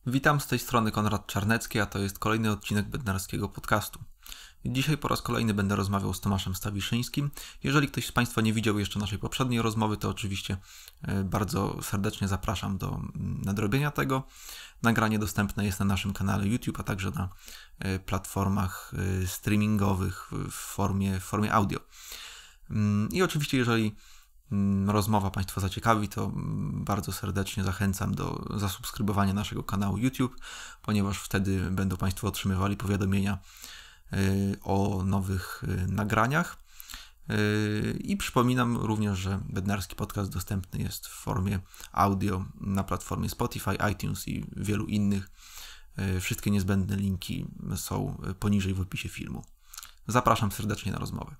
Witam, z tej strony Konrad Czarnecki, a to jest kolejny odcinek Bednarskiego Podcastu. Dzisiaj po raz kolejny będę rozmawiał z Tomaszem Stawiszyńskim. Jeżeli ktoś z Państwa nie widział jeszcze naszej poprzedniej rozmowy, to oczywiście bardzo serdecznie zapraszam do nadrobienia tego. Nagranie dostępne jest na naszym kanale YouTube, a także na platformach streamingowych w formie audio. I oczywiście, jeżeli rozmowa Państwa zaciekawi, to bardzo serdecznie zachęcam do zasubskrybowania naszego kanału YouTube, ponieważ wtedy będą Państwo otrzymywali powiadomienia o nowych nagraniach. I przypominam również, że Bednarski Podcast dostępny jest w formie audio na platformie Spotify, iTunes i wielu innych. Wszystkie niezbędne linki są poniżej w opisie filmu. Zapraszam serdecznie na rozmowę.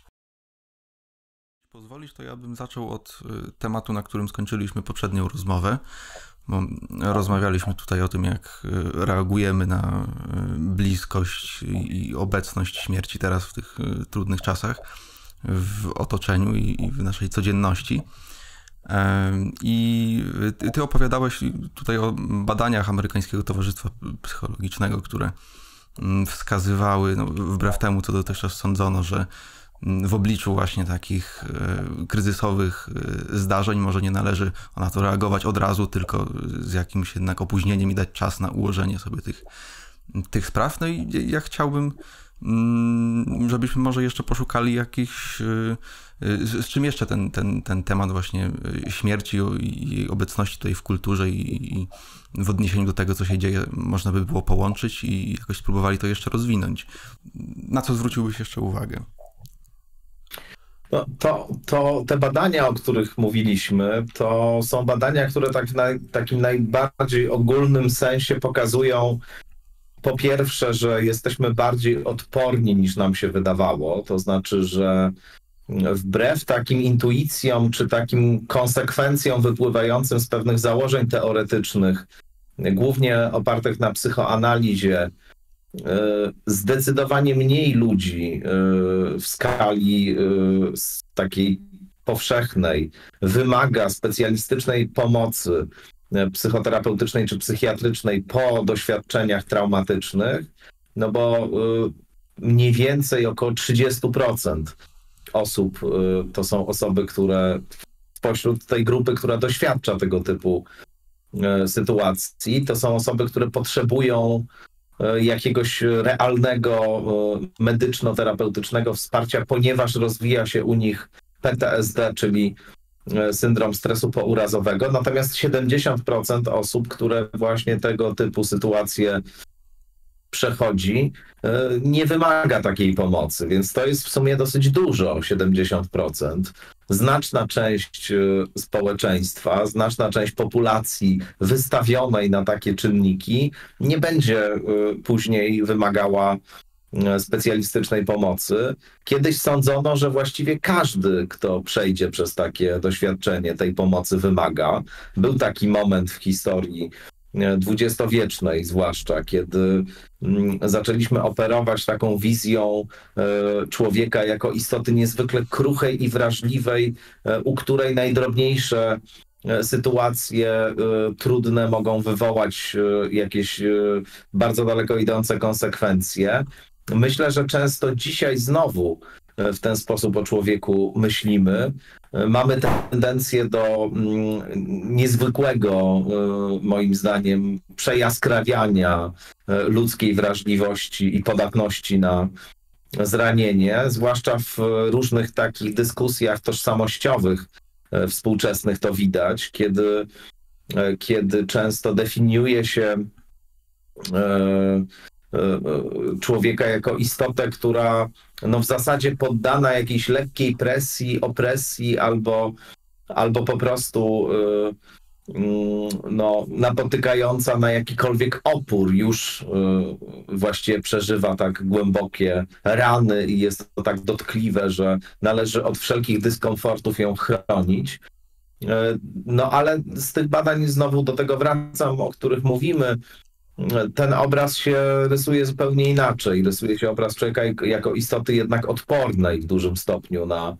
Pozwolisz, to ja bym zaczął od tematu, na którym skończyliśmy poprzednią rozmowę, bo rozmawialiśmy tutaj o tym, jak reagujemy na bliskość i obecność śmierci teraz w tych trudnych czasach w otoczeniu i w naszej codzienności. I ty opowiadałeś tutaj o badaniach Amerykańskiego Towarzystwa Psychologicznego, które wskazywały, wbrew temu, co dotychczas sądzono, że w obliczu właśnie takich kryzysowych zdarzeń może nie należy na to reagować od razu, tylko z jakimś jednak opóźnieniem i dać czas na ułożenie sobie tych spraw. No i ja chciałbym, żebyśmy może jeszcze poszukali jakichś, z czym jeszcze ten temat właśnie śmierci i jej obecności tutaj w kulturze i w odniesieniu do tego, co się dzieje, można by było połączyć i jakoś spróbowali to jeszcze rozwinąć. Na co zwróciłbyś jeszcze uwagę? No, to te badania, o których mówiliśmy, to są badania, które tak w takim najbardziej ogólnym sensie pokazują, po pierwsze, że jesteśmy bardziej odporni niż nam się wydawało. To znaczy, że wbrew takim intuicjom czy takim konsekwencjom wypływającym z pewnych założeń teoretycznych, głównie opartych na psychoanalizie, zdecydowanie mniej ludzi w skali takiej powszechnej wymaga specjalistycznej pomocy psychoterapeutycznej czy psychiatrycznej po doświadczeniach traumatycznych, no bo mniej więcej około 30% osób to są osoby, które spośród tej grupy, która doświadcza tego typu sytuacji, to są osoby, które potrzebują jakiegoś realnego medyczno-terapeutycznego wsparcia, ponieważ rozwija się u nich PTSD, czyli syndrom stresu pourazowego. Natomiast 70% osób, które właśnie tego typu sytuacje przechodzi, nie wymaga takiej pomocy, więc to jest w sumie dosyć dużo, 70%. Znaczna część społeczeństwa, znaczna część populacji wystawionej na takie czynniki nie będzie później wymagała specjalistycznej pomocy. Kiedyś sądzono, że właściwie każdy, kto przejdzie przez takie doświadczenie, tej pomocy wymaga. Był taki moment w historii dwudziestowiecznej zwłaszcza, kiedy zaczęliśmy operować taką wizją człowieka jako istoty niezwykle kruchej i wrażliwej, u której najdrobniejsze sytuacje trudne mogą wywołać jakieś bardzo daleko idące konsekwencje. Myślę, że często dzisiaj znowu w ten sposób o człowieku myślimy. Mamy tendencję do niezwykłego, moim zdaniem, przejaskrawiania ludzkiej wrażliwości i podatności na zranienie, zwłaszcza w różnych takich dyskusjach tożsamościowych współczesnych to widać, kiedy często definiuje się człowieka jako istotę, która w zasadzie poddana jakiejś lekkiej presji, opresji albo po prostu napotykająca na jakikolwiek opór już właściwie przeżywa tak głębokie rany i jest to tak dotkliwe, że należy od wszelkich dyskomfortów ją chronić. No ale z tych badań znowu do tego wracam, o których mówimy. Ten obraz się rysuje zupełnie inaczej. Rysuje się obraz człowieka jako istoty jednak odpornej w dużym stopniu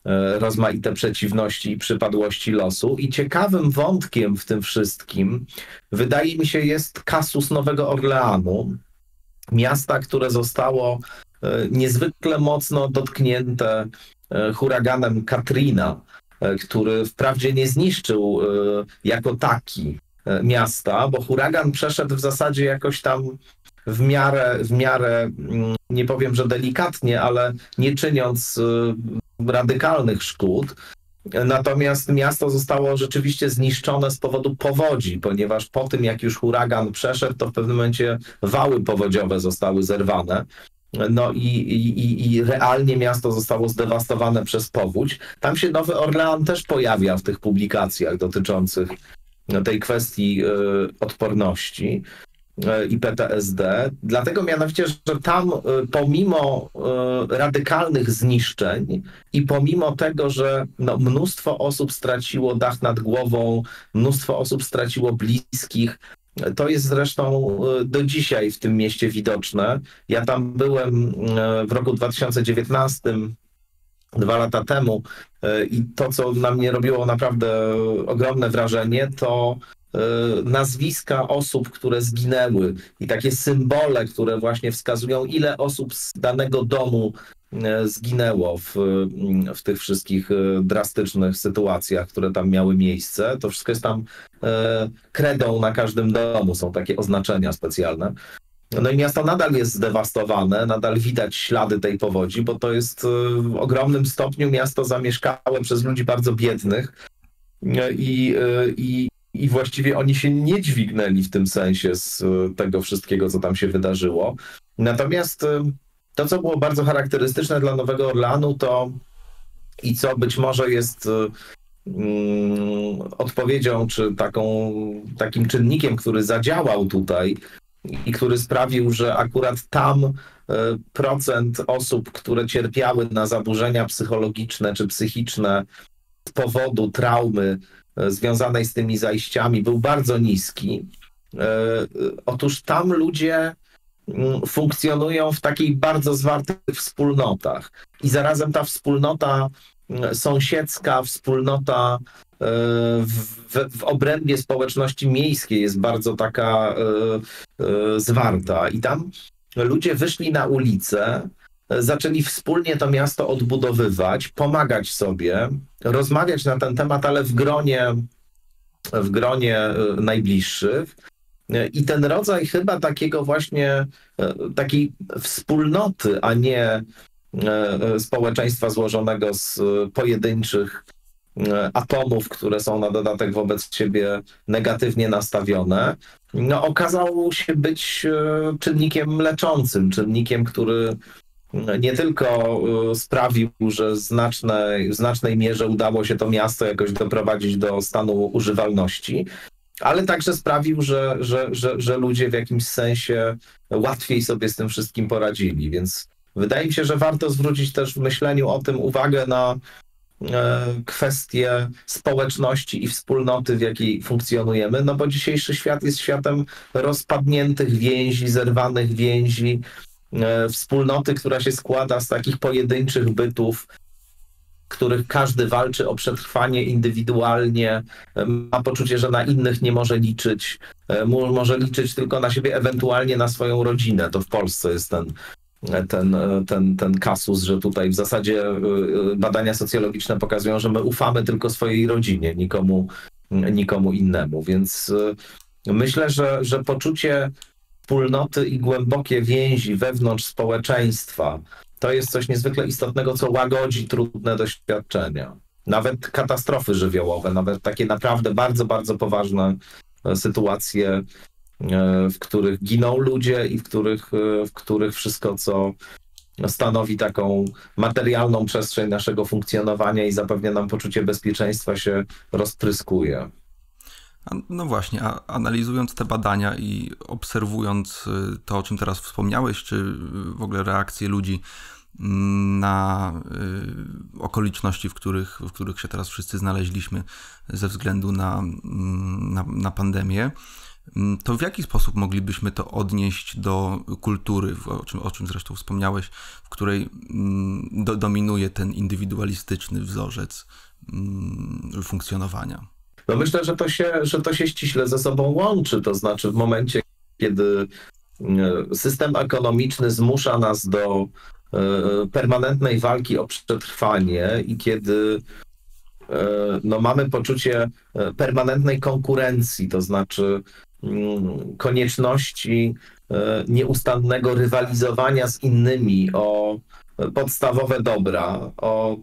rozmaite przeciwności i przypadłości losu. I ciekawym wątkiem w tym wszystkim, wydaje mi się, jest kasus Nowego Orleanu, miasta, które zostało niezwykle mocno dotknięte huraganem Katrina, który wprawdzie nie zniszczył jako taki miasta, bo huragan przeszedł w zasadzie jakoś tam w miarę, nie powiem, że delikatnie, ale nie czyniąc radykalnych szkód. Natomiast miasto zostało rzeczywiście zniszczone z powodu powodzi, ponieważ po tym, jak już huragan przeszedł, to w pewnym momencie wały powodziowe zostały zerwane. No i realnie miasto zostało zdewastowane przez powódź. Tam się Nowy Orlean też pojawia w tych publikacjach dotyczących tej kwestii odporności i PTSD, dlatego mianowicie, że tam pomimo radykalnych zniszczeń i pomimo tego, że mnóstwo osób straciło dach nad głową, mnóstwo osób straciło bliskich, to jest zresztą do dzisiaj w tym mieście widoczne. Ja tam byłem w roku 2019, 2 lata temu, i to, co na mnie robiło naprawdę ogromne wrażenie, to nazwiska osób, które zginęły i takie symbole, które właśnie wskazują, ile osób z danego domu zginęło w tych wszystkich drastycznych sytuacjach, które tam miały miejsce. To wszystko jest tam kredą na każdym domu, są takie oznaczenia specjalne. No i miasto nadal jest zdewastowane, nadal widać ślady tej powodzi, bo to jest w ogromnym stopniu miasto zamieszkałe przez ludzi bardzo biednych i właściwie oni się nie dźwignęli w tym sensie z tego wszystkiego, co tam się wydarzyło. Natomiast to, co było bardzo charakterystyczne dla Nowego Orleanu, to i co być może jest odpowiedzią, czy takim czynnikiem, który zadziałał tutaj i który sprawił, że akurat tam procent osób, które cierpiały na zaburzenia psychologiczne czy psychiczne z powodu traumy związanej z tymi zajściami, był bardzo niski. Otóż tam ludzie funkcjonują w takich bardzo zwartych wspólnotach i zarazem ta wspólnota sąsiedzka, wspólnota w obrębie społeczności miejskiej jest bardzo taka zwarta i tam ludzie wyszli na ulicę, zaczęli wspólnie to miasto odbudowywać, pomagać sobie, rozmawiać na ten temat, ale w gronie najbliższych. I ten rodzaj chyba takiego właśnie takiej wspólnoty, a nie społeczeństwa złożonego z pojedynczych atomów, które są na dodatek wobec siebie negatywnie nastawione, okazał się być czynnikiem leczącym, czynnikiem, który nie tylko sprawił, że w znacznej mierze udało się to miasto jakoś doprowadzić do stanu używalności, ale także sprawił, że ludzie w jakimś sensie łatwiej sobie z tym wszystkim poradzili. Więc wydaje mi się, że warto zwrócić też w myśleniu o tym uwagę na kwestie społeczności i wspólnoty, w jakiej funkcjonujemy, no bo dzisiejszy świat jest światem rozpadniętych więzi, zerwanych więzi, wspólnoty, która się składa z takich pojedynczych bytów, w których każdy walczy o przetrwanie indywidualnie, ma poczucie, że na innych nie może liczyć, może liczyć tylko na siebie, ewentualnie na swoją rodzinę. To w Polsce jest ten kasus, że tutaj w zasadzie badania socjologiczne pokazują, że my ufamy tylko swojej rodzinie, nikomu innemu. Więc myślę, że poczucie wspólnoty i głębokie więzi wewnątrz społeczeństwa to jest coś niezwykle istotnego, co łagodzi trudne doświadczenia. Nawet katastrofy żywiołowe, nawet takie naprawdę bardzo, bardzo poważne sytuacje, w których giną ludzie i w których wszystko, co stanowi taką materialną przestrzeń naszego funkcjonowania i zapewnia nam poczucie bezpieczeństwa, się rozpryskuje. No właśnie, analizując te badania i obserwując to, o czym teraz wspomniałeś, czy w ogóle reakcje ludzi na okoliczności, w których się teraz wszyscy znaleźliśmy ze względu na pandemię, To w jaki sposób moglibyśmy to odnieść do kultury, o czym zresztą wspomniałeś, w której dominuje ten indywidualistyczny wzorzec funkcjonowania? No myślę, że to się ściśle ze sobą łączy, to znaczy w momencie, kiedy system ekonomiczny zmusza nas do permanentnej walki o przetrwanie i kiedy no, mamy poczucie permanentnej konkurencji, to znaczy konieczności nieustannego rywalizowania z innymi o podstawowe dobra, o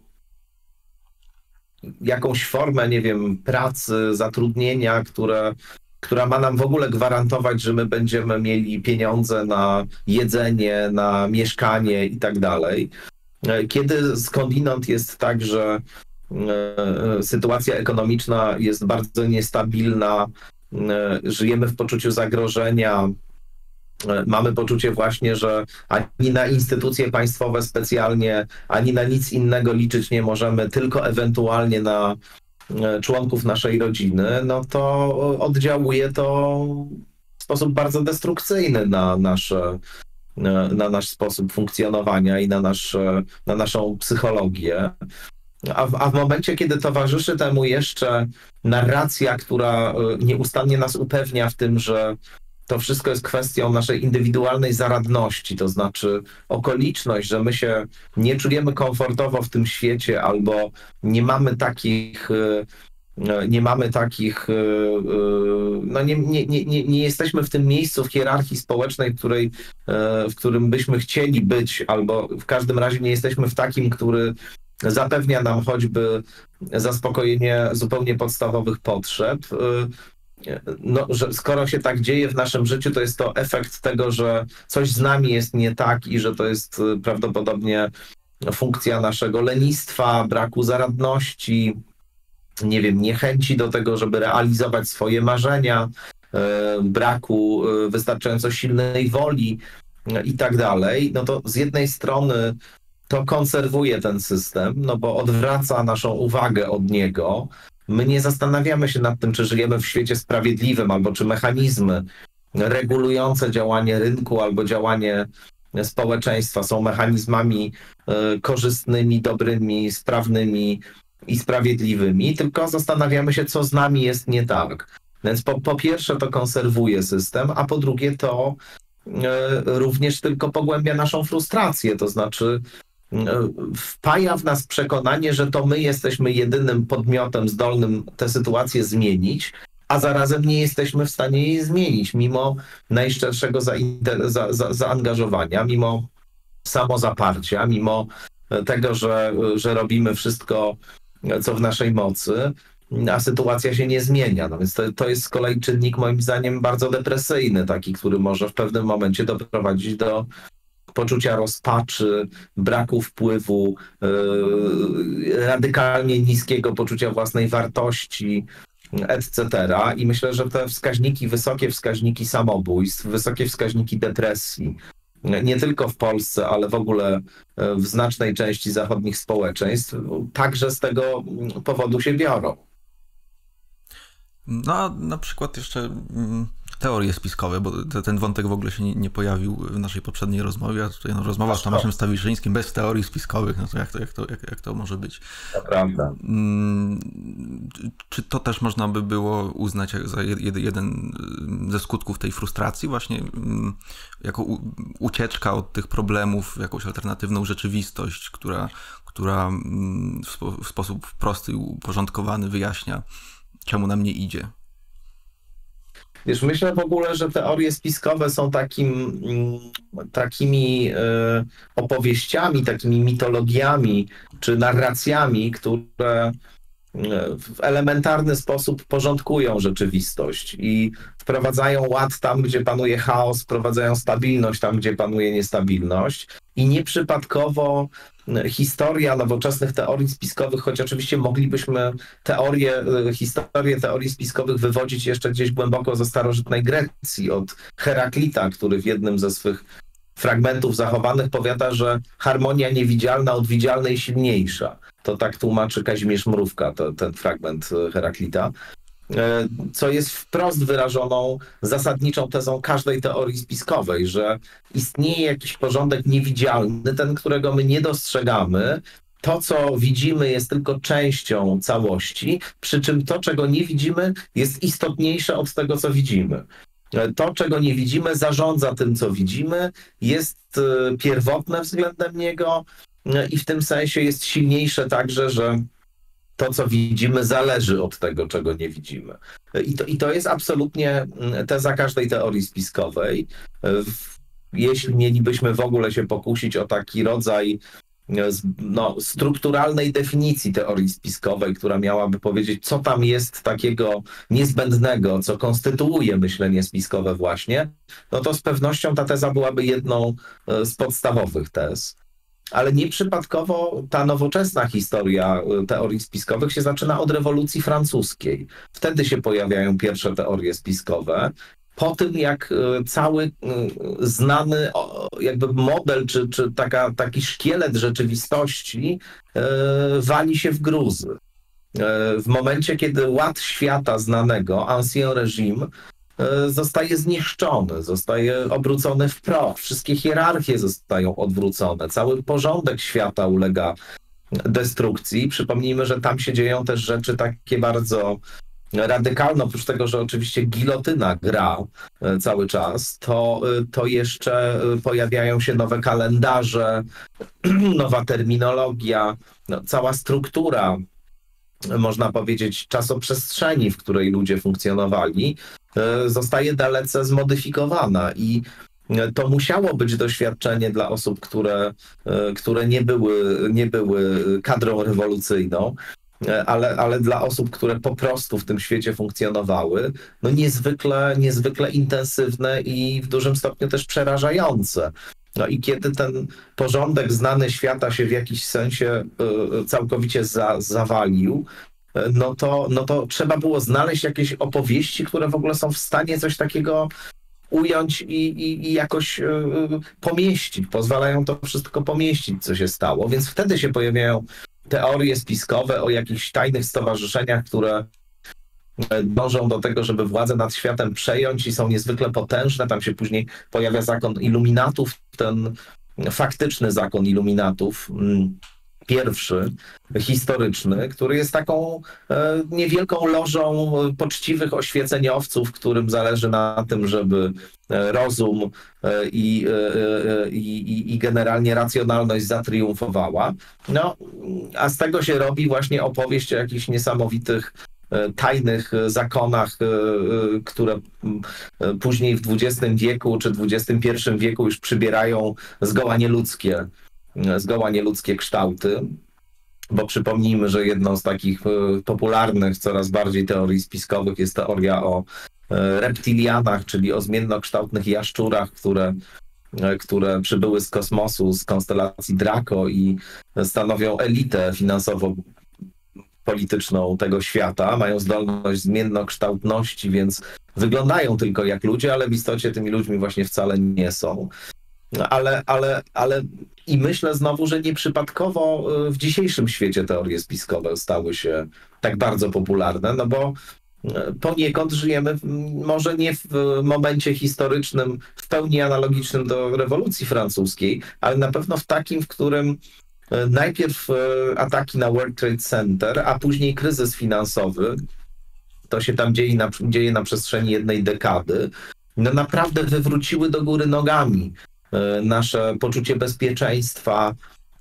jakąś formę, nie wiem, pracy, zatrudnienia, która ma nam w ogóle gwarantować, że my będziemy mieli pieniądze na jedzenie, na mieszkanie i tak dalej. Kiedy skądinąd jest tak, że sytuacja ekonomiczna jest bardzo niestabilna, żyjemy w poczuciu zagrożenia, mamy poczucie właśnie, że ani na instytucje państwowe specjalnie, ani na nic innego liczyć nie możemy, tylko ewentualnie na członków naszej rodziny, no to oddziałuje to w sposób bardzo destrukcyjny na nasz sposób funkcjonowania i na naszą psychologię. A w momencie, kiedy towarzyszy temu jeszcze narracja, która nieustannie nas upewnia w tym, że to wszystko jest kwestią naszej indywidualnej zaradności, to znaczy okoliczność, że my się nie czujemy komfortowo w tym świecie albo nie mamy takich, no nie jesteśmy w tym miejscu w hierarchii społecznej, w którym byśmy chcieli być, albo w każdym razie nie jesteśmy w takim, który zapewnia nam choćby zaspokojenie zupełnie podstawowych potrzeb. No, że skoro się tak dzieje w naszym życiu, to jest to efekt tego, że coś z nami jest nie tak i że to jest prawdopodobnie funkcja naszego lenistwa, braku zaradności, nie wiem, niechęci do tego, żeby realizować swoje marzenia, braku wystarczająco silnej woli i tak dalej. No to z jednej strony to konserwuje ten system, no bo odwraca naszą uwagę od niego. My nie zastanawiamy się nad tym, czy żyjemy w świecie sprawiedliwym, albo czy mechanizmy regulujące działanie rynku albo działanie społeczeństwa są mechanizmami korzystnymi, dobrymi, sprawnymi i sprawiedliwymi, tylko zastanawiamy się, co z nami jest nie tak. Więc po pierwsze to konserwuje system, a po drugie to również tylko pogłębia naszą frustrację, to znaczy wpaja w nas przekonanie, że to my jesteśmy jedynym podmiotem zdolnym tę sytuację zmienić, a zarazem nie jesteśmy w stanie jej zmienić, mimo najszczerszego zaangażowania, mimo samozaparcia, mimo tego, że robimy wszystko, co w naszej mocy, a sytuacja się nie zmienia. No więc to jest z kolei czynnik moim zdaniem bardzo depresyjny, taki, który może w pewnym momencie doprowadzić do poczucia rozpaczy, braku wpływu, radykalnie niskiego poczucia własnej wartości, etc. I myślę, że te wskaźniki, wysokie wskaźniki samobójstw, wysokie wskaźniki depresji, nie tylko w Polsce, ale w ogóle w znacznej części zachodnich społeczeństw, także z tego powodu się biorą. No a na przykład jeszcze teorie spiskowe, bo ten wątek w ogóle się nie pojawił w naszej poprzedniej rozmowie, a tutaj rozmowa z Tomaszem Stawiszyńskim bez teorii spiskowych, no to jak to może być? To prawda. Czy to też można by było uznać za jeden ze skutków tej frustracji właśnie, jako ucieczka od tych problemów, jakąś alternatywną rzeczywistość, która w sposób prosty i uporządkowany wyjaśnia, czemu nam nie idzie? Wiesz, myślę w ogóle, że teorie spiskowe są takimi opowieściami, takimi mitologiami czy narracjami, które w elementarny sposób porządkują rzeczywistość i wprowadzają ład tam, gdzie panuje chaos, wprowadzają stabilność tam, gdzie panuje niestabilność. I nieprzypadkowo historia nowoczesnych teorii spiskowych, choć oczywiście moglibyśmy historię teorii spiskowych wywodzić jeszcze gdzieś głęboko ze starożytnej Grecji, od Heraklita, który w jednym ze swych fragmentów zachowanych powiada, że harmonia niewidzialna od widzialnej silniejsza. To tak tłumaczy Kazimierz Mrówka, ten fragment Heraklita. co jest wprost wyrażoną zasadniczą tezą każdej teorii spiskowej, że istnieje jakiś porządek niewidzialny, ten, którego my nie dostrzegamy. To, co widzimy, jest tylko częścią całości, przy czym to, czego nie widzimy, jest istotniejsze od tego, co widzimy. To, czego nie widzimy, zarządza tym, co widzimy, jest pierwotne względem niego i w tym sensie jest silniejsze także, że to, co widzimy, zależy od tego, czego nie widzimy. I to jest absolutnie teza każdej teorii spiskowej. Jeśli mielibyśmy w ogóle się pokusić o taki rodzaj strukturalnej definicji teorii spiskowej, która miałaby powiedzieć, co tam jest takiego niezbędnego, co konstytuuje myślenie spiskowe właśnie, no to z pewnością ta teza byłaby jedną z podstawowych tez. Ale nieprzypadkowo ta nowoczesna historia teorii spiskowych się zaczyna od rewolucji francuskiej. Wtedy się pojawiają pierwsze teorie spiskowe. Po tym, jak cały znany jakby model, czy taki szkielet rzeczywistości wali się w gruzy. W momencie, kiedy ład świata znanego, ancien régime, zostaje zniszczony, zostaje obrócony w proch, wszystkie hierarchie zostają odwrócone, cały porządek świata ulega destrukcji. Przypomnijmy, że tam się dzieją też rzeczy takie bardzo radykalne, oprócz tego, że oczywiście gilotyna gra cały czas, to jeszcze pojawiają się nowe kalendarze, nowa terminologia, cała struktura, można powiedzieć, czasoprzestrzeni, w której ludzie funkcjonowali, zostaje dalece zmodyfikowana i to musiało być doświadczenie dla osób, które nie były kadrą rewolucyjną, ale dla osób, które po prostu w tym świecie funkcjonowały, no niezwykle intensywne i w dużym stopniu też przerażające. No i kiedy ten porządek znany świata się w jakiś sensie całkowicie zawalił, no to trzeba było znaleźć jakieś opowieści, które w ogóle są w stanie coś takiego ująć i jakoś pomieścić, pozwalają to wszystko pomieścić, co się stało. Więc wtedy się pojawiają teorie spiskowe o jakichś tajnych stowarzyszeniach, które dążą do tego, żeby władzę nad światem przejąć i są niezwykle potężne. Tam się później pojawia zakon iluminatów, ten faktyczny zakon iluminatów, pierwszy, historyczny, który jest taką niewielką lożą poczciwych oświeceniowców, którym zależy na tym, żeby rozum i generalnie racjonalność zatriumfowała. No, a z tego się robi właśnie opowieść o jakichś niesamowitych tajnych zakonach, które później w XX wieku czy XXI wieku już przybierają zgoła nieludzkie kształty, bo przypomnijmy, że jedną z takich popularnych coraz bardziej teorii spiskowych jest teoria o reptilianach, czyli o zmiennokształtnych jaszczurach, które przybyły z kosmosu, z konstelacji Draco i stanowią elitę finansowo-polityczną tego świata, mają zdolność zmiennokształtności, więc wyglądają tylko jak ludzie, ale w istocie tymi ludźmi właśnie wcale nie są. Ale i myślę znowu, że nieprzypadkowo w dzisiejszym świecie teorie spiskowe stały się tak bardzo popularne, no bo poniekąd żyjemy może nie w momencie historycznym w pełni analogicznym do rewolucji francuskiej, ale na pewno w takim, w którym najpierw ataki na World Trade Center, a później kryzys finansowy, to się tam dzieje na przestrzeni jednej dekady, no naprawdę wywróciły do góry nogami nasze poczucie bezpieczeństwa,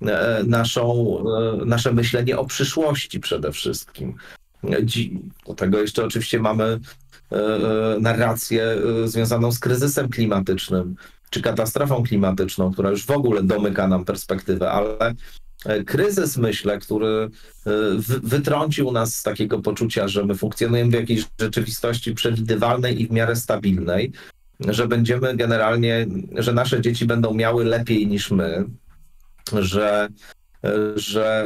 nasze myślenie o przyszłości przede wszystkim. Do tego jeszcze oczywiście mamy narrację związaną z kryzysem klimatycznym, czy katastrofą klimatyczną, która już w ogóle domyka nam perspektywę, ale kryzys, myślę, który wytrącił nas z takiego poczucia, że my funkcjonujemy w jakiejś rzeczywistości przewidywalnej i w miarę stabilnej, że będziemy generalnie, że nasze dzieci będą miały lepiej niż my, że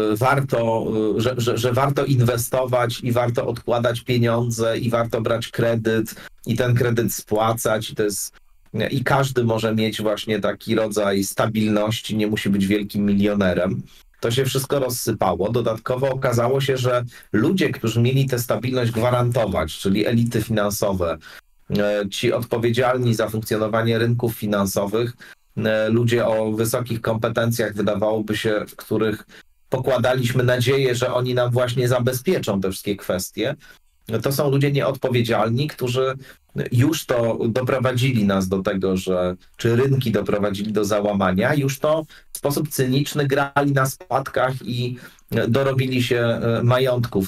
warto inwestować i warto odkładać pieniądze i warto brać kredyt i ten kredyt spłacać i każdy może mieć właśnie taki rodzaj stabilności, nie musi być wielkim milionerem. to się wszystko rozsypało. Dodatkowo okazało się, że ludzie, którzy mieli tę stabilność gwarantować, czyli elity finansowe, ci odpowiedzialni za funkcjonowanie rynków finansowych, ludzie o wysokich kompetencjach, wydawałoby się, w których pokładaliśmy nadzieję, że oni nam właśnie zabezpieczą te wszystkie kwestie, to są ludzie nieodpowiedzialni, którzy już to doprowadzili nas do tego, czy rynki doprowadzili do załamania, już to w sposób cyniczny grali na spadkach i dorobili się majątków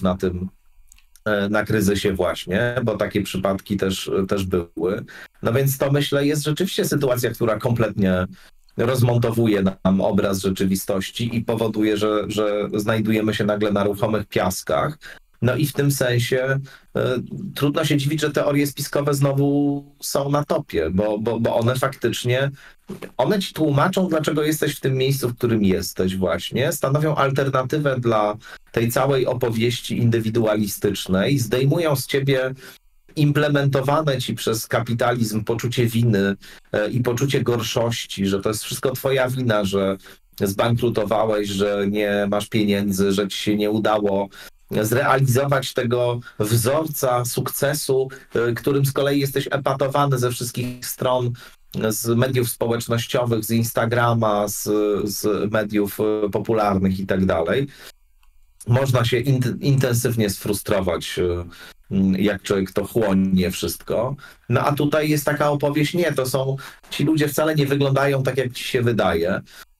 na kryzysie właśnie, bo takie przypadki też były. No więc to, myślę, jest rzeczywiście sytuacja, która kompletnie rozmontowuje nam obraz rzeczywistości i powoduje, że znajdujemy się nagle na ruchomych piaskach. No i w tym sensie trudno się dziwić, że teorie spiskowe znowu są na topie, bo one faktycznie, one ci tłumaczą, dlaczego jesteś w tym miejscu, w którym jesteś właśnie, stanowią alternatywę dla tej całej opowieści indywidualistycznej, zdejmują z ciebie implementowane ci przez kapitalizm poczucie winy i poczucie gorszości, że to jest wszystko twoja wina, że zbankrutowałeś, że nie masz pieniędzy, że ci się nie udało zrealizować tego wzorca sukcesu, którym z kolei jesteś epatowany ze wszystkich stron, z mediów społecznościowych, z Instagrama, z mediów popularnych i tak dalej. Można się intensywnie sfrustrować, jak człowiek to chłonie wszystko. No a tutaj jest taka opowieść, nie, ci ludzie wcale nie wyglądają tak, jak ci się wydaje.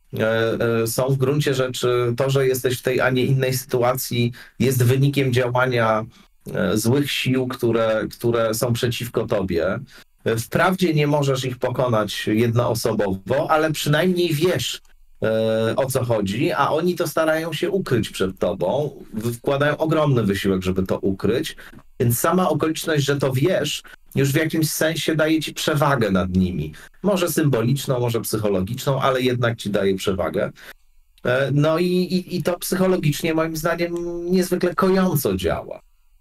Są w gruncie rzeczy, to, że jesteś w tej, a nie innej sytuacji, jest wynikiem działania złych sił, które są przeciwko tobie. Wprawdzie nie możesz ich pokonać jednoosobowo, ale przynajmniej wiesz, o co chodzi, a oni to starają się ukryć przed tobą, wkładają ogromny wysiłek, żeby to ukryć, więc sama okoliczność, że to wiesz, już w jakimś sensie daje ci przewagę nad nimi. Może symboliczną, może psychologiczną, ale jednak ci daje przewagę. No i to psychologicznie, moim zdaniem, niezwykle kojąco działa.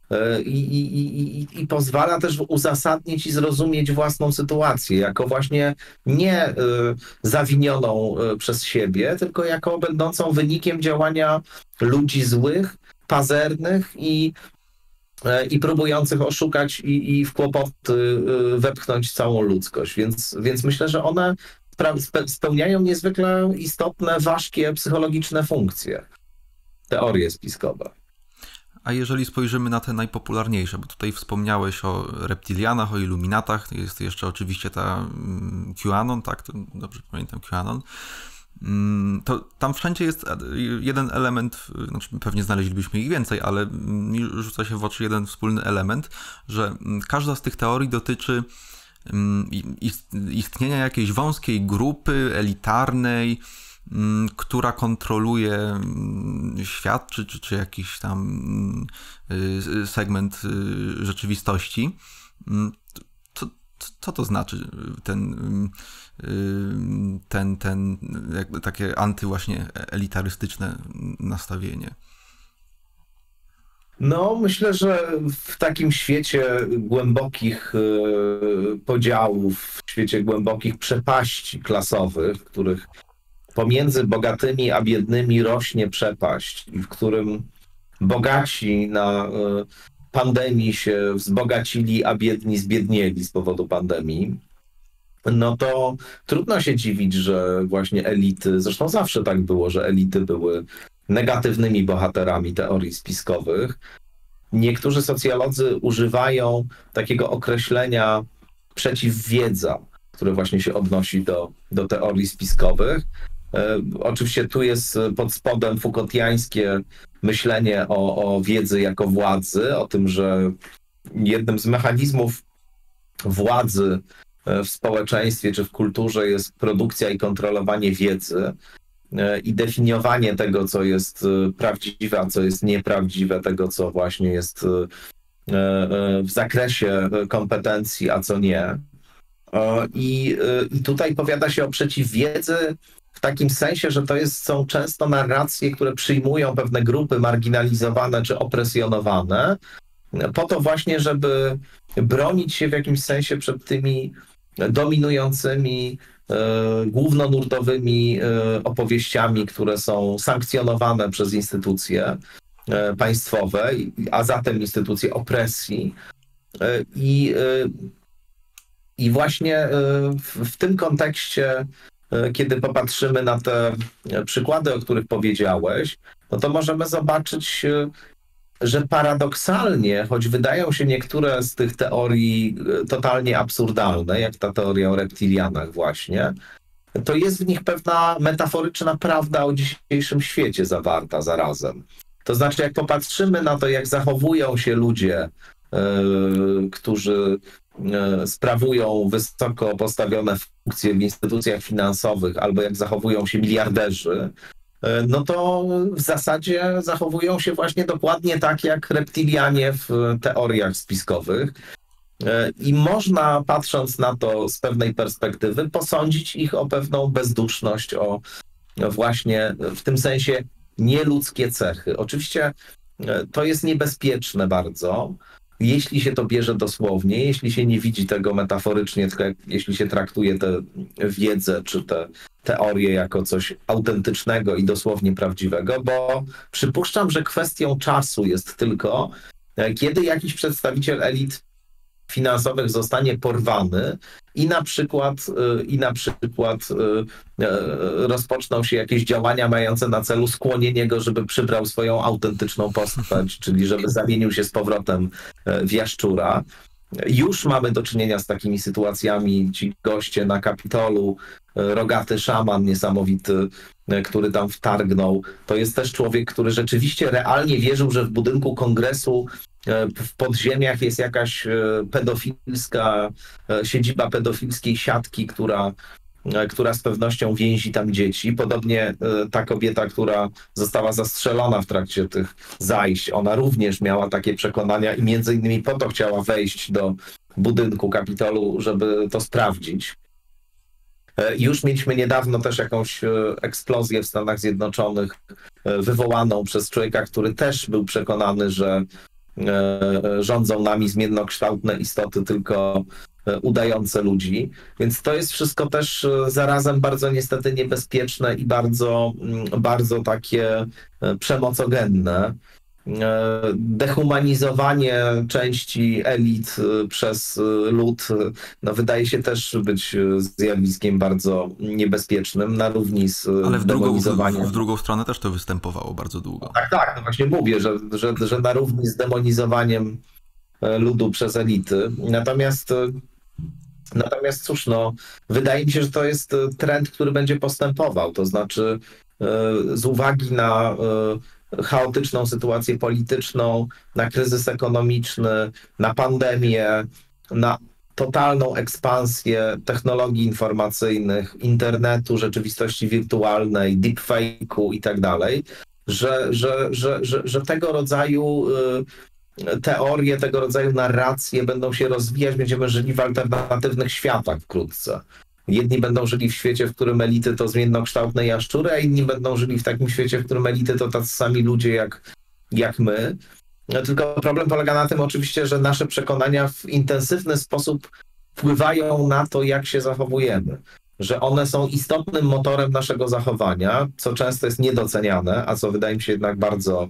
I pozwala też uzasadnić i zrozumieć własną sytuację, jako właśnie nie zawinioną przez siebie, tylko jako będącą wynikiem działania ludzi złych, pazernych i próbujących oszukać i w kłopoty wepchnąć całą ludzkość. Więc myślę, że one spełniają niezwykle istotne, ważkie psychologiczne funkcje, teorie spiskowe. A jeżeli spojrzymy na te najpopularniejsze, bo tutaj wspomniałeś o reptilianach, o iluminatach, jest jeszcze oczywiście ta QAnon, tak? To dobrze pamiętam, QAnon. To tam wszędzie jest jeden element, znaczy pewnie znaleźlibyśmy ich więcej, ale mi rzuca się w oczy jeden wspólny element, że każda z tych teorii dotyczy istnienia jakiejś wąskiej grupy elitarnej, która kontroluje świat, czy jakiś tam segment rzeczywistości. Co to znaczy takie właśnie elitarystyczne nastawienie? No, myślę, że w takim świecie głębokich podziałów, w świecie głębokich przepaści klasowych, w których pomiędzy bogatymi a biednymi rośnie przepaść, w którym bogaci na pandemii się wzbogacili, a biedni zbiednieli z powodu pandemii, no to trudno się dziwić, że właśnie elity, zresztą zawsze tak było, że elity były negatywnymi bohaterami teorii spiskowych. Niektórzy socjolodzy używają takiego określenia przeciwwiedza, które właśnie się odnosi do teorii spiskowych. Oczywiście tu jest pod spodem Foucaultiańskie myślenie o wiedzy jako władzy, o tym, że jednym z mechanizmów władzy w społeczeństwie czy w kulturze jest produkcja i kontrolowanie wiedzy i definiowanie tego, co jest prawdziwe, a co jest nieprawdziwe, tego, co właśnie jest w zakresie kompetencji, a co nie. I tutaj powiada się o przeciwwiedzy w takim sensie, że to są często narracje, które przyjmują pewne grupy marginalizowane czy opresjonowane, po to właśnie, żeby bronić się w jakimś sensie przed tymi dominującymi głównonurtowymi opowieściami, które są sankcjonowane przez instytucje państwowe, a zatem instytucje opresji. I właśnie w tym kontekście, kiedy popatrzymy na te przykłady, o których powiedziałeś, no to możemy zobaczyć, że paradoksalnie, choć wydają się niektóre z tych teorii totalnie absurdalne, jak ta teoria o reptilianach właśnie, to jest w nich pewna metaforyczna prawda o dzisiejszym świecie zawarta zarazem. To znaczy, jak popatrzymy na to, jak zachowują się ludzie, którzy sprawują wysoko postawione funkcje w instytucjach finansowych, albo jak zachowują się miliarderzy, no to w zasadzie zachowują się właśnie dokładnie tak jak reptilianie w teoriach spiskowych. I można, patrząc na to z pewnej perspektywy, posądzić ich o pewną bezduszność, o właśnie w tym sensie nieludzkie cechy. Oczywiście to jest niebezpieczne bardzo, jeśli się to bierze dosłownie, jeśli się nie widzi tego metaforycznie, tylko jeśli się traktuje tę wiedzę czy te teorię jako coś autentycznego i dosłownie prawdziwego, bo przypuszczam, że kwestią czasu jest tylko, kiedy jakiś przedstawiciel elit finansowych zostanie porwany i na przykład rozpoczną się jakieś działania mające na celu skłonienie go, żeby przybrał swoją autentyczną postać, czyli żeby zamienił się z powrotem w jaszczura. Już mamy do czynienia z takimi sytuacjami. Ci goście na Kapitolu, rogaty szaman niesamowity, który tam wtargnął, to jest też człowiek, który rzeczywiście realnie wierzył, że w budynku kongresu w podziemiach jest jakaś pedofilska siedziba pedofilskiej siatki, która z pewnością więzi tam dzieci. Podobnie ta kobieta, która została zastrzelona w trakcie tych zajść, ona również miała takie przekonania i między innymi po to chciała wejść do budynku Kapitolu, żeby to sprawdzić. Już mieliśmy niedawno też jakąś eksplozję w Stanach Zjednoczonych wywołaną przez człowieka, który też był przekonany, że rządzą nami zmiennokształtne istoty, tylko udające ludzi. Więc to jest wszystko też zarazem bardzo niestety niebezpieczne i bardzo, bardzo takie przemocogenne. Dehumanizowanie części elit przez lud no, wydaje się też być zjawiskiem bardzo niebezpiecznym, na równi z ale demonizowaniem. w drugą stronę też to występowało bardzo długo. Tak, no właśnie mówię, że na równi z demonizowaniem ludu przez elity. Natomiast cóż, no, wydaje mi się, że to jest trend, który będzie postępował. To znaczy z uwagi na chaotyczną sytuację polityczną, na kryzys ekonomiczny, na pandemię, na totalną ekspansję technologii informacyjnych, internetu, rzeczywistości wirtualnej, deepfake'u i tak dalej, że tego rodzaju teorie, tego rodzaju narracje będą się rozwijać, będziemy żyli w alternatywnych światach wkrótce. Jedni będą żyli w świecie, w którym elity to zmiennokształtne jaszczury, a inni będą żyli w takim świecie, w którym elity to tacy sami ludzie jak my. Tylko problem polega na tym oczywiście, że nasze przekonania w intensywny sposób wpływają na to, jak się zachowujemy. Że one są istotnym motorem naszego zachowania, co często jest niedoceniane, a co wydaje mi się jednak bardzo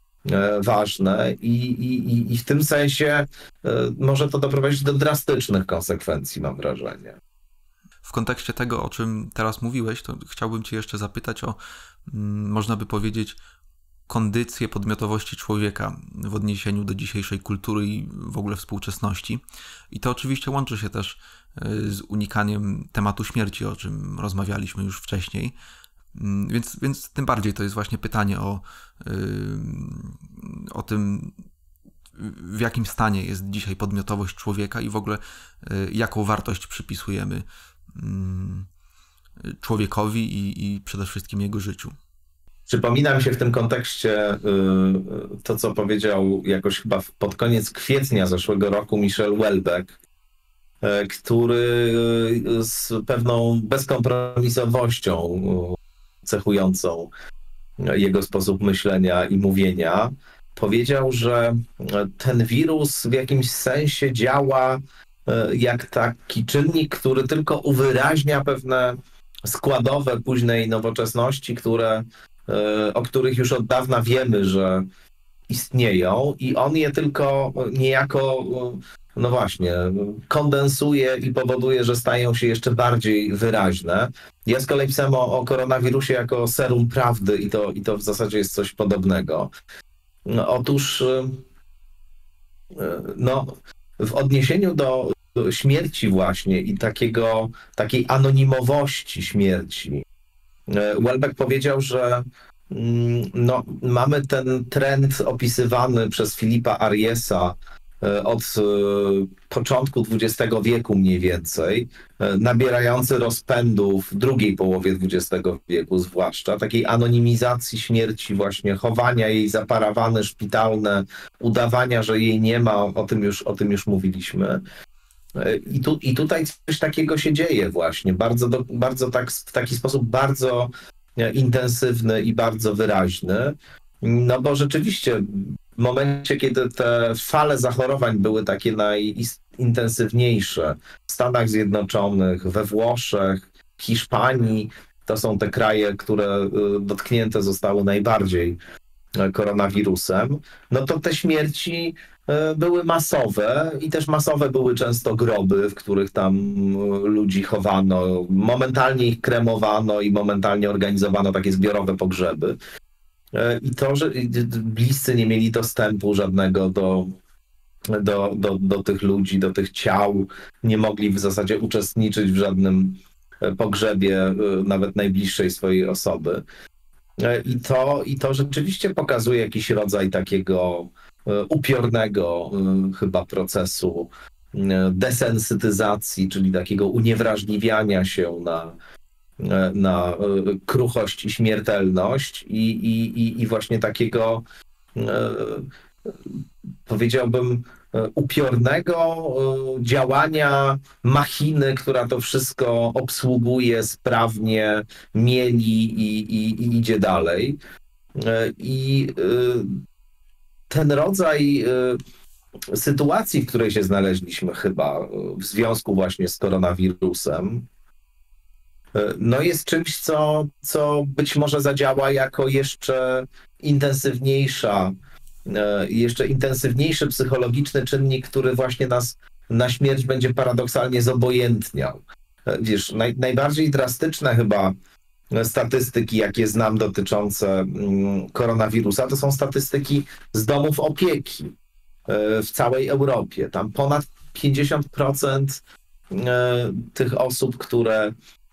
ważne i w tym sensie może to doprowadzić do drastycznych konsekwencji, mam wrażenie. W kontekście tego, o czym teraz mówiłeś, to chciałbym Cię jeszcze zapytać o, można by powiedzieć, kondycję podmiotowości człowieka w odniesieniu do dzisiejszej kultury i w ogóle współczesności. I to oczywiście łączy się też z unikaniem tematu śmierci, o czym rozmawialiśmy już wcześniej. Więc tym bardziej to jest właśnie pytanie o tym, w jakim stanie jest dzisiaj podmiotowość człowieka i w ogóle jaką wartość przypisujemy człowiekowi i przede wszystkim jego życiu. Przypomina mi się w tym kontekście to, co powiedział jakoś chyba pod koniec kwietnia zeszłego roku Michel Houellebecq, który z pewną bezkompromisowością cechującą jego sposób myślenia i mówienia powiedział, że ten wirus w jakimś sensie działa jak taki czynnik, który tylko uwyraźnia pewne składowe późnej nowoczesności, o których już od dawna wiemy, że istnieją i on je tylko niejako, no właśnie, kondensuje i powoduje, że stają się jeszcze bardziej wyraźne. Ja z kolei pisałem o koronawirusie jako serum prawdy i to w zasadzie jest coś podobnego. Otóż no, w odniesieniu do śmierci właśnie i takiej anonimowości śmierci, Welbeck powiedział, że no, mamy ten trend opisywany przez Filipa Ariesa od początku XX wieku mniej więcej, nabierający rozpędu w drugiej połowie XX wieku zwłaszcza, takiej anonimizacji śmierci właśnie, chowania jej za parawany szpitalne, udawania, że jej nie ma, o tym już mówiliśmy. I tutaj coś takiego się dzieje właśnie, bardzo tak, w taki sposób bardzo intensywny i bardzo wyraźny, no bo rzeczywiście w momencie, kiedy te fale zachorowań były takie najintensywniejsze w Stanach Zjednoczonych, we Włoszech, w Hiszpanii, to są te kraje, które dotknięte zostały najbardziej koronawirusem, no to te śmierci były masowe i też masowe były często groby, w których tam ludzi chowano, momentalnie ich kremowano i momentalnie organizowano takie zbiorowe pogrzeby. I to, że bliscy nie mieli dostępu żadnego do tych ludzi, do tych ciał, nie mogli w zasadzie uczestniczyć w żadnym pogrzebie nawet najbliższej swojej osoby. I to rzeczywiście pokazuje jakiś rodzaj takiego upiornego chyba procesu desensytyzacji, czyli takiego uniewrażliwiania się na kruchość i śmiertelność i właśnie takiego, powiedziałbym, upiornego działania machiny, która to wszystko obsługuje sprawnie, mieli i idzie dalej. I ten rodzaj sytuacji, w której się znaleźliśmy chyba w związku właśnie z koronawirusem, no jest czymś, co być może zadziała jako jeszcze intensywniejszy psychologiczny czynnik, który właśnie nas na śmierć będzie paradoksalnie zobojętniał. Wiesz, najbardziej drastyczne chyba statystyki, jakie znam dotyczące koronawirusa, to są statystyki z domów opieki w całej Europie. Tam ponad 50% tych osób, które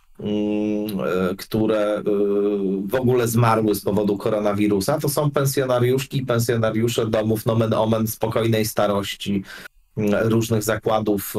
w ogóle zmarły z powodu koronawirusa, to są pensjonariuszki i pensjonariusze domów nomen omen spokojnej starości, różnych zakładów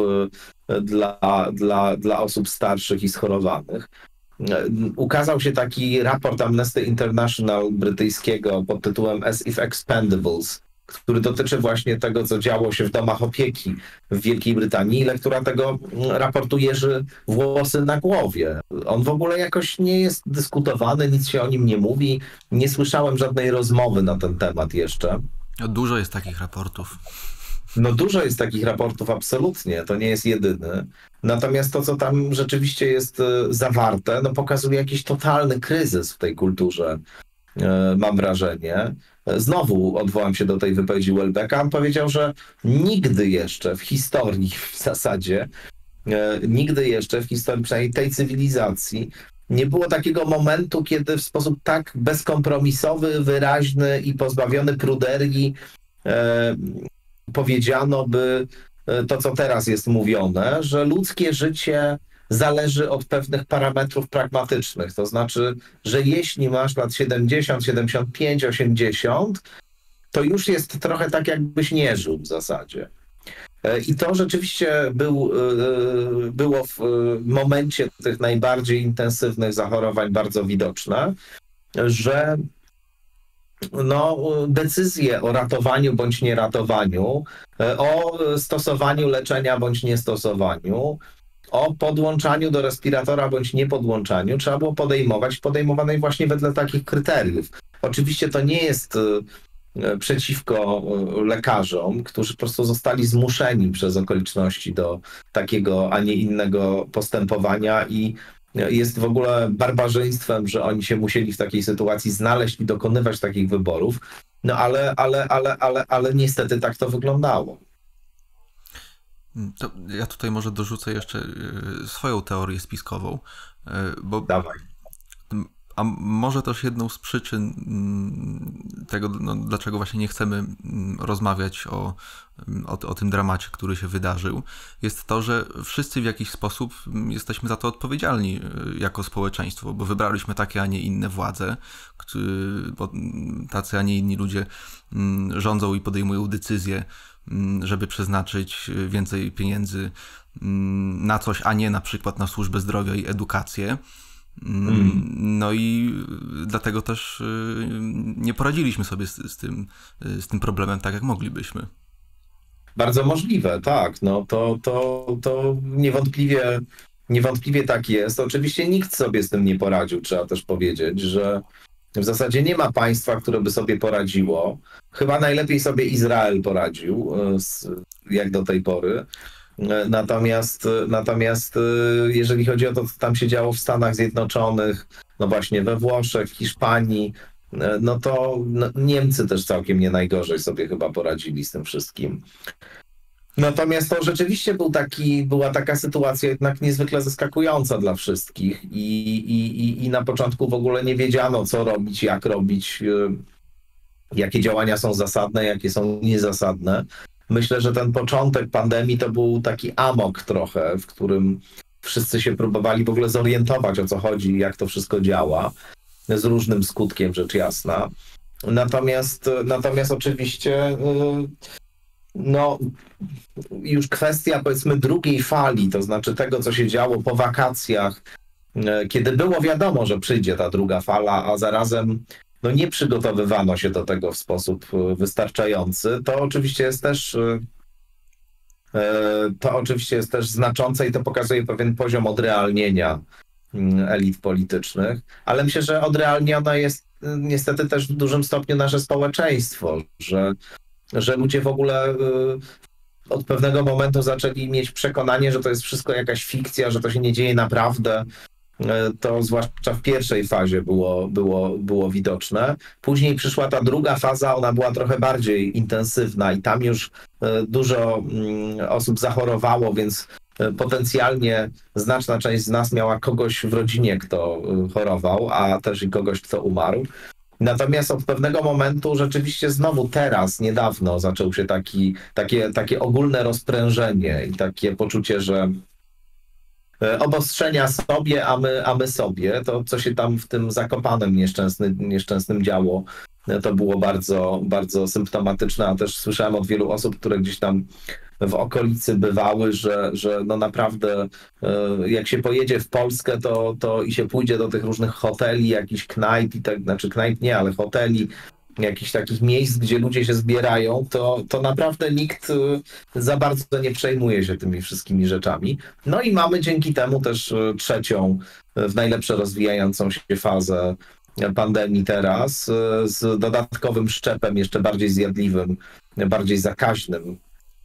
dla osób starszych i schorowanych. Ukazał się taki raport Amnesty International brytyjskiego pod tytułem As If Expendables, który dotyczy właśnie tego, co działo się w domach opieki w Wielkiej Brytanii. Lektura tego raportu jeży włosy na głowie. On w ogóle jakoś nie jest dyskutowany, nic się o nim nie mówi. Nie słyszałem żadnej rozmowy na ten temat jeszcze. Dużo jest takich raportów. No dużo jest takich raportów, absolutnie. To nie jest jedyny. Natomiast to, co tam rzeczywiście jest zawarte, no pokazuje jakiś totalny kryzys w tej kulturze, mam wrażenie. Znowu odwołam się do tej wypowiedzi Welbecka. On powiedział, że nigdy jeszcze w historii w zasadzie, nigdy jeszcze w historii przynajmniej tej cywilizacji nie było takiego momentu, kiedy w sposób tak bezkompromisowy, wyraźny i pozbawiony pruderii powiedziano by to, co teraz jest mówione, że ludzkie życie zależy od pewnych parametrów pragmatycznych. To znaczy, że jeśli masz lat 70, 75, 80, to już jest trochę tak, jakbyś nie żył w zasadzie. I to rzeczywiście było w momencie tych najbardziej intensywnych zachorowań bardzo widoczne, że no, decyzje o ratowaniu bądź nieratowaniu, o stosowaniu leczenia bądź niestosowaniu, o podłączaniu do respiratora bądź niepodłączaniu trzeba było podejmować właśnie wedle takich kryteriów. Oczywiście to nie jest przeciwko lekarzom, którzy po prostu zostali zmuszeni przez okoliczności do takiego, a nie innego postępowania i jest w ogóle barbarzyństwem, że oni się musieli w takiej sytuacji znaleźć i dokonywać takich wyborów. No ale niestety tak to wyglądało. To ja tutaj może dorzucę jeszcze swoją teorię spiskową, bo Dawaj. a może też jedną z przyczyn tego, no, dlaczego właśnie nie chcemy rozmawiać o tym dramacie, który się wydarzył, jest to, że wszyscy w jakiś sposób jesteśmy za to odpowiedzialni jako społeczeństwo, bo wybraliśmy takie, a nie inne władze, bo tacy, a nie inni ludzie rządzą i podejmują decyzje, żeby przeznaczyć więcej pieniędzy na coś, a nie na przykład na służbę zdrowia i edukację. No i dlatego też nie poradziliśmy sobie z tym problemem tak, jak moglibyśmy. Bardzo możliwe, tak. No to niewątpliwie tak jest. Oczywiście nikt sobie z tym nie poradził, trzeba też powiedzieć, że w zasadzie nie ma państwa, które by sobie poradziło. Chyba najlepiej sobie Izrael poradził, jak do tej pory. Natomiast jeżeli chodzi o to, co tam się działo w Stanach Zjednoczonych, no właśnie we Włoszech, Hiszpanii, no to Niemcy też całkiem nie najgorzej sobie chyba poradzili z tym wszystkim. Natomiast to rzeczywiście była taka sytuacja jednak niezwykle zaskakująca dla wszystkich i na początku w ogóle nie wiedziano, co robić, jak robić, jakie działania są zasadne, jakie są niezasadne. Myślę, że ten początek pandemii to był taki amok trochę, w którym wszyscy się próbowali w ogóle zorientować, o co chodzi, jak to wszystko działa, z różnym skutkiem, rzecz jasna. Natomiast oczywiście no już kwestia powiedzmy drugiej fali, to znaczy tego, co się działo po wakacjach, kiedy było wiadomo, że przyjdzie ta druga fala, a zarazem no nie przygotowywano się do tego w sposób wystarczający, to oczywiście jest też znaczące i to pokazuje pewien poziom odrealnienia elit politycznych, ale myślę, że odrealnione jest niestety też w dużym stopniu nasze społeczeństwo, że ludzie w ogóle od pewnego momentu zaczęli mieć przekonanie, że to jest wszystko jakaś fikcja, że to się nie dzieje naprawdę. To zwłaszcza w pierwszej fazie było widoczne. Później przyszła ta druga faza, ona była trochę bardziej intensywna i tam już dużo osób zachorowało, więc potencjalnie znaczna część z nas miała kogoś w rodzinie, kto chorował, a też i kogoś, kto umarł. Natomiast od pewnego momentu rzeczywiście znowu teraz, niedawno zaczął się takie ogólne rozprężenie i takie poczucie, że obostrzenia sobie, a my sobie. To, co się tam w tym Zakopanem nieszczęsnym działo, to było bardzo, bardzo symptomatyczne, a też słyszałem od wielu osób, które gdzieś tam w okolicy bywały, że no naprawdę jak się pojedzie w Polskę, to i się pójdzie do tych różnych hoteli, jakichś knajp, i tak, znaczy knajp nie, ale hoteli, jakichś takich miejsc, gdzie ludzie się zbierają, to naprawdę nikt za bardzo nie przejmuje się tymi wszystkimi rzeczami. No i mamy dzięki temu też trzecią, w najlepsze rozwijającą się fazę pandemii teraz, z dodatkowym szczepem, jeszcze bardziej zjadliwym, bardziej zakaźnym.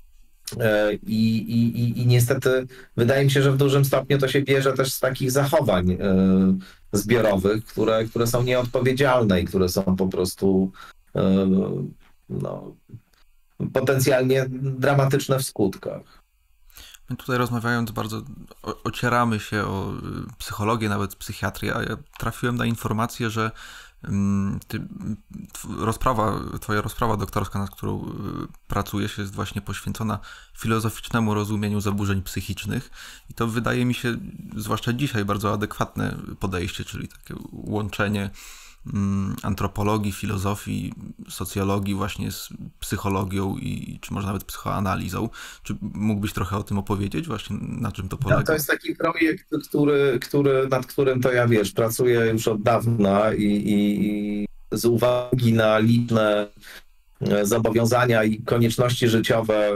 I niestety wydaje mi się, że w dużym stopniu to się bierze też z takich zachowań zbiorowych, które są nieodpowiedzialne i które są po prostu no, potencjalnie dramatyczne w skutkach. My tutaj rozmawiając bardzo ocieramy się o psychologię, nawet psychiatrię, a ja trafiłem na informację, że twoja rozprawa doktorska, nad którą pracujesz, jest właśnie poświęcona filozoficznemu rozumieniu zaburzeń psychicznych i to wydaje mi się, zwłaszcza dzisiaj, bardzo adekwatne podejście, czyli takie łączenie antropologii, filozofii, socjologii właśnie z psychologią i czy może nawet psychoanalizą. Czy mógłbyś trochę o tym opowiedzieć właśnie, na czym to polega? To jest taki projekt, nad którym to ja pracuję już od dawna i z uwagi na liczne zobowiązania i konieczności życiowe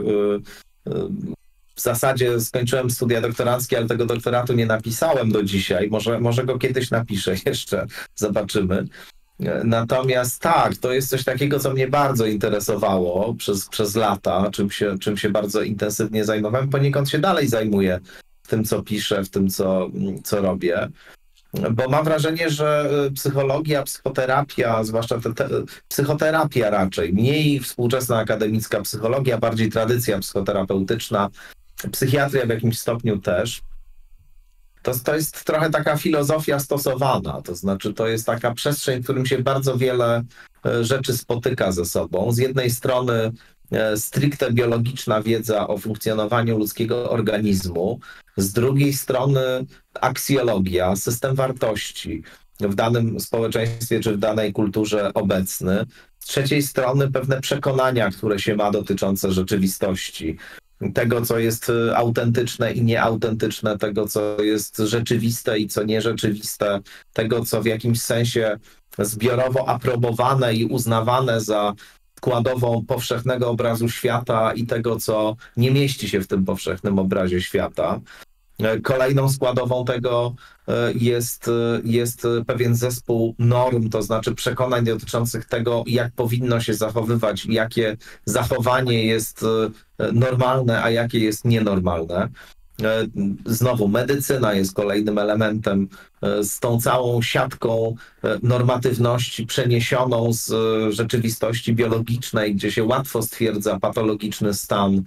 w zasadzie skończyłem studia doktoranckie, ale tego doktoratu nie napisałem do dzisiaj. Może go kiedyś napiszę jeszcze, zobaczymy. Natomiast tak, to jest coś takiego, co mnie bardzo interesowało przez lata, czym się bardzo intensywnie zajmowałem. Poniekąd się dalej zajmuję tym, co piszę, w tym, co robię. Bo mam wrażenie, że psychologia, psychoterapia, zwłaszcza psychoterapia raczej, mniej współczesna akademicka psychologia, bardziej tradycja psychoterapeutyczna, psychiatria w jakimś stopniu też. To jest trochę taka filozofia stosowana, to znaczy to jest taka przestrzeń, w którym się bardzo wiele rzeczy spotyka ze sobą. Z jednej strony stricte biologiczna wiedza o funkcjonowaniu ludzkiego organizmu, z drugiej strony aksjologia, system wartości w danym społeczeństwie czy w danej kulturze obecny, z trzeciej strony pewne przekonania, które się ma dotyczące rzeczywistości, tego, co jest autentyczne i nieautentyczne, tego, co jest rzeczywiste i co nierzeczywiste, tego, co w jakimś sensie zbiorowo aprobowane i uznawane za składową powszechnego obrazu świata i tego, co nie mieści się w tym powszechnym obrazie świata. Kolejną składową tego jest pewien zespół norm, to znaczy przekonań dotyczących tego, jak powinno się zachowywać, jakie zachowanie jest normalne, a jakie jest nienormalne. Znowu medycyna jest kolejnym elementem z tą całą siatką normatywności przeniesioną z rzeczywistości biologicznej, gdzie się łatwo stwierdza patologiczny stan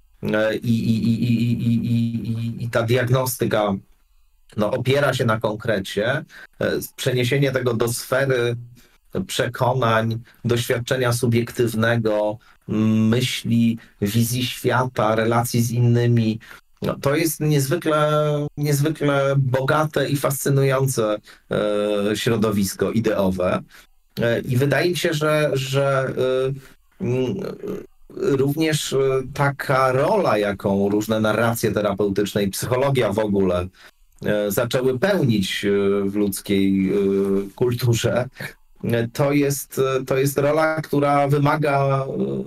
i ta diagnostyka opiera się na konkrecie. Przeniesienie tego do sfery przekonań, doświadczenia subiektywnego, myśli, wizji świata, relacji z innymi. To jest niezwykle bogate i fascynujące środowisko ideowe. I wydaje mi się, że również taka rola, jaką różne narracje terapeutyczne i psychologia w ogóle zaczęły pełnić w ludzkiej kulturze, to jest rola, która wymaga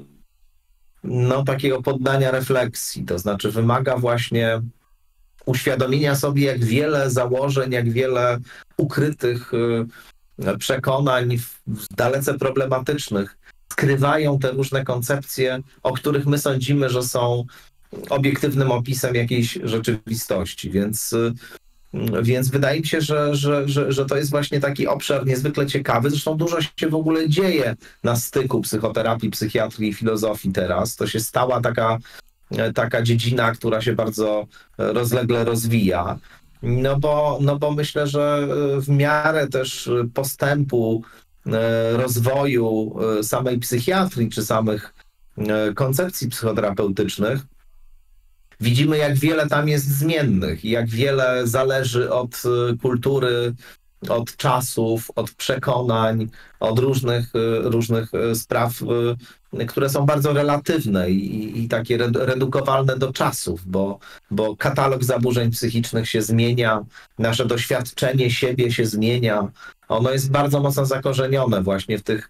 takiego poddania refleksji, to znaczy wymaga właśnie uświadomienia sobie, jak wiele założeń, jak wiele ukrytych przekonań dalece problematycznych skrywają te różne koncepcje, o których my sądzimy, że są obiektywnym opisem jakiejś rzeczywistości. Więc wydaje mi się, że to jest właśnie taki obszar niezwykle ciekawy. Zresztą dużo się w ogóle dzieje na styku psychoterapii, psychiatrii i filozofii teraz. To się stała taka dziedzina, która się bardzo rozlegle rozwija. No bo myślę, że w miarę też postępu rozwoju samej psychiatrii czy samych koncepcji psychoterapeutycznych widzimy, jak wiele tam jest zmiennych i jak wiele zależy od kultury, od czasów, od przekonań, od różnych spraw, które są bardzo relatywne i takie redukowalne do czasów, bo katalog zaburzeń psychicznych się zmienia, nasze doświadczenie siebie się zmienia. Ono jest bardzo mocno zakorzenione właśnie w tych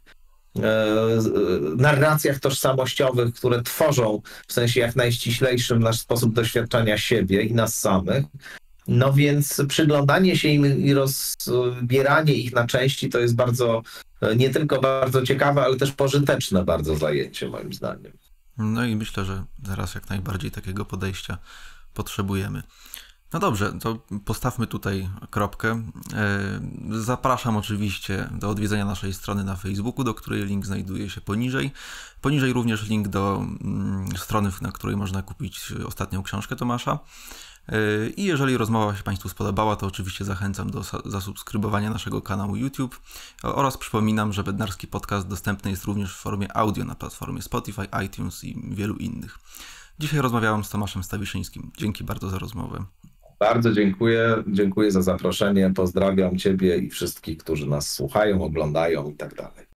narracjach tożsamościowych, które tworzą w sensie jak najściślejszym nasz sposób doświadczania siebie i nas samych. No więc przyglądanie się im i rozbieranie ich na części to jest nie tylko bardzo ciekawe, ale też pożyteczne bardzo zajęcie moim zdaniem. No i myślę, że teraz jak najbardziej takiego podejścia potrzebujemy. No dobrze, to postawmy tutaj kropkę. Zapraszam oczywiście do odwiedzenia naszej strony na Facebooku, do której link znajduje się poniżej. Poniżej również link do strony, na której można kupić ostatnią książkę Tomasza. I jeżeli rozmowa się Państwu spodobała, to oczywiście zachęcam do zasubskrybowania naszego kanału YouTube oraz przypominam, że Bednarski Podcast dostępny jest również w formie audio na platformie Spotify, iTunes i wielu innych. Dzisiaj rozmawiałem z Tomaszem Stawiszyńskim. Dzięki bardzo za rozmowę. Bardzo dziękuję. Dziękuję za zaproszenie. Pozdrawiam Ciebie i wszystkich, którzy nas słuchają, oglądają i tak dalej.